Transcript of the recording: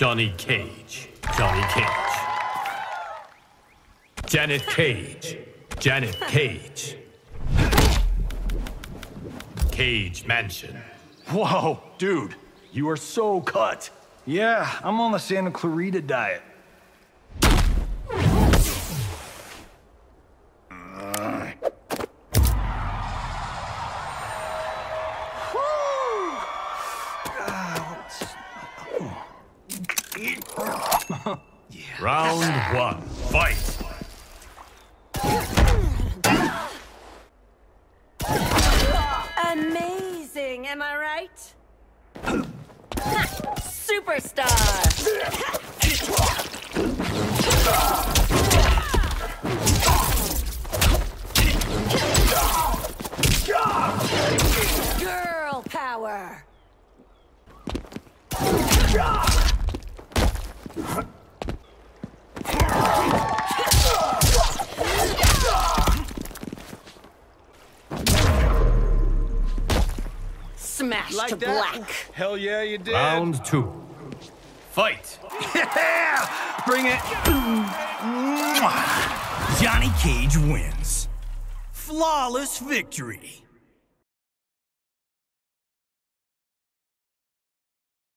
Johnny Cage. Johnny Cage. Janet Cage. Janet Cage. Cage Mansion. Whoa, dude, you are so cut. Yeah, I'm on the Santa Clarita diet. Round one, fight! Amazing, am I right? Superstar! Girl power! Smash Like to that? black. Hell yeah, you did. Round two, fight! Yeah! Bring it. Johnny Cage wins. Flawless victory.